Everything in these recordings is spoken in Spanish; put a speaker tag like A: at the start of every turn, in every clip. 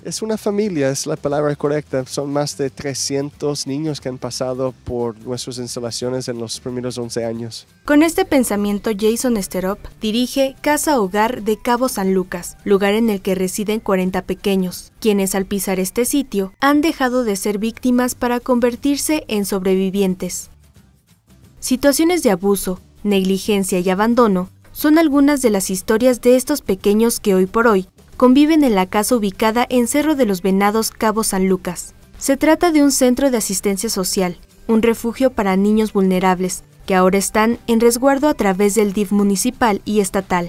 A: Es una familia, es la palabra correcta. Son más de 300 niños que han pasado por nuestras instalaciones en los primeros 11 años.
B: Con este pensamiento, Jason Sterop dirige Casa Hogar de Cabo San Lucas, lugar en el que residen 40 pequeños, quienes al pisar este sitio han dejado de ser víctimas para convertirse en sobrevivientes. Situaciones de abuso, negligencia y abandono son algunas de las historias de estos pequeños que hoy por hoy conviven en la casa ubicada en Cerro de los Venados, Cabo San Lucas. Se trata de un centro de asistencia social, un refugio para niños vulnerables, que ahora están en resguardo a través del DIF municipal y estatal.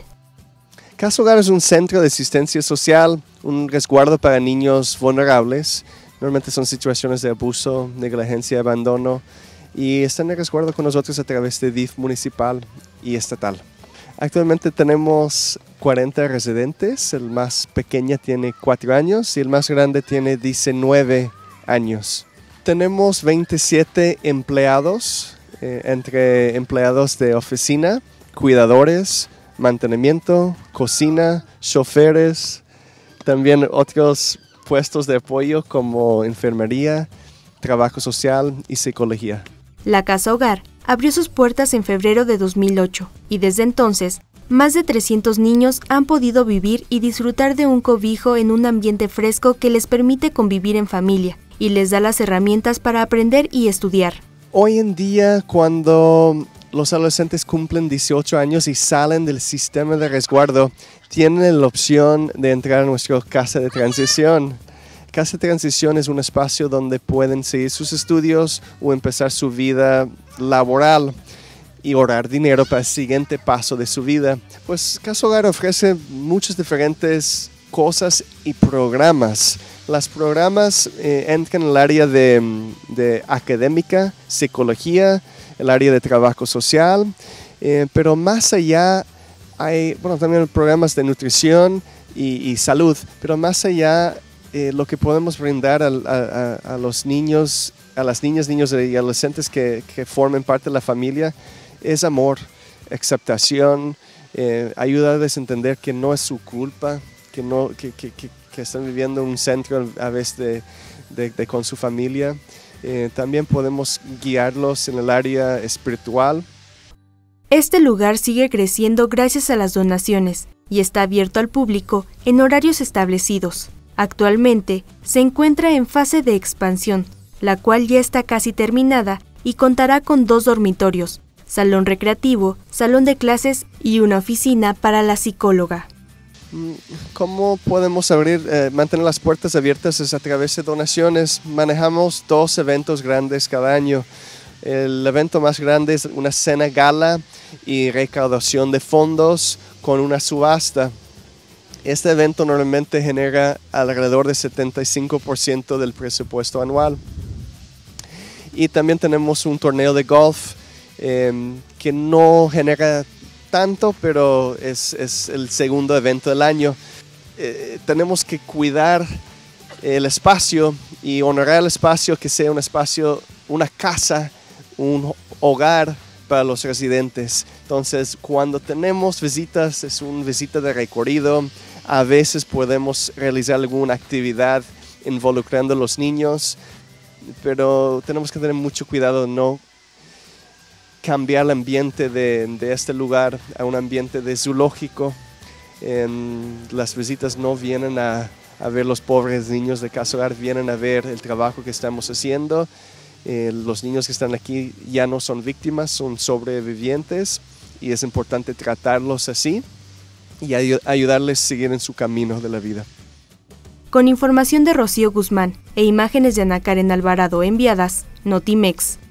A: Casa Hogar es un centro de asistencia social, un resguardo para niños vulnerables. Normalmente son situaciones de abuso, negligencia, abandono, y están en resguardo con nosotros a través de DIF municipal y estatal. Actualmente tenemos 40 residentes, el más pequeño tiene 4 años y el más grande tiene 19 años. Tenemos 27 empleados, entre empleados de oficina, cuidadores, mantenimiento, cocina, choferes, también otros puestos de apoyo como enfermería, trabajo social y psicología.
B: La Casa Hogar abrió sus puertas en febrero de 2008 y desde entonces, más de 300 niños han podido vivir y disfrutar de un cobijo en un ambiente fresco que les permite convivir en familia y les da las herramientas para aprender y estudiar.
A: Hoy en día, cuando los adolescentes cumplen 18 años y salen del sistema de resguardo, tienen la opción de entrar a nuestra casa de transición. Casa de transición es un espacio donde pueden seguir sus estudios o empezar su vida laboral y ahorrar dinero para el siguiente paso de su vida. Pues Casa Hogar ofrece muchas diferentes cosas y programas. Los programas entran en el área de académica, psicología, el área de trabajo social, pero más allá hay también programas de nutrición y salud, pero más allá lo que podemos brindar a los niños, a las niñas, niños y adolescentes que formen parte de la familia es amor, aceptación, ayudarles a entender que no es su culpa, que están viviendo en un centro a veces con su familia. También podemos guiarlos en el área espiritual.
B: Este lugar sigue creciendo gracias a las donaciones y está abierto al público en horarios establecidos. Actualmente se encuentra en fase de expansión, la cual ya está casi terminada y contará con 2 dormitorios, salón recreativo, salón de clases y una oficina para la psicóloga.
A: ¿Cómo podemos mantener las puertas abiertas? Es a través de donaciones. Manejamos 2 eventos grandes cada año. El evento más grande es una cena gala y recaudación de fondos con una subasta. Este evento normalmente genera alrededor del 75% del presupuesto anual. Y también tenemos un torneo de golf que no genera tanto, pero es el segundo evento del año. Tenemos que cuidar el espacio y honrar el espacio, que sea un espacio, una casa, un hogar para los residentes. Entonces, cuando tenemos visitas, es una visita de recorrido. A veces podemos realizar alguna actividad involucrando a los niños, pero tenemos que tener mucho cuidado de no cambiar el ambiente de este lugar a un ambiente de zoológico. Las visitas no vienen a ver los pobres niños de Casa Hogar, vienen a ver el trabajo que estamos haciendo. Los niños que están aquí ya no son víctimas, son sobrevivientes y es importante tratarlos así y ayudarles a seguir en su camino de la vida.
B: Con información de Rocío Guzmán e imágenes de Ana Karen Alvarado enviadas, Notimex.